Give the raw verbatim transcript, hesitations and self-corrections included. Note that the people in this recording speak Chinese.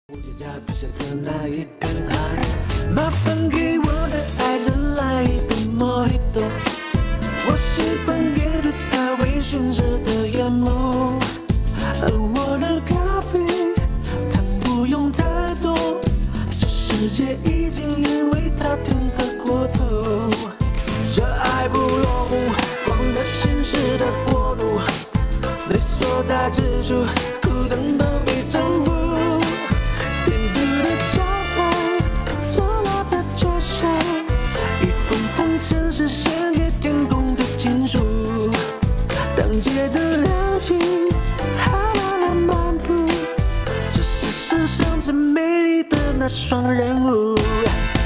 我结痂笔下的那一片海，麻烦给我的爱人来一杯 Mojito。我喜欢阅读它微醺时的眼眸，而我的咖啡糖不用太多，这世界已经因为它甜得过头。这爱不落幕，光的心事的国度，你所在之处，苦等都被征服。 城市献给天空的金属，当街的亮起，还慢慢漫步，这是世上最美丽的那双人舞。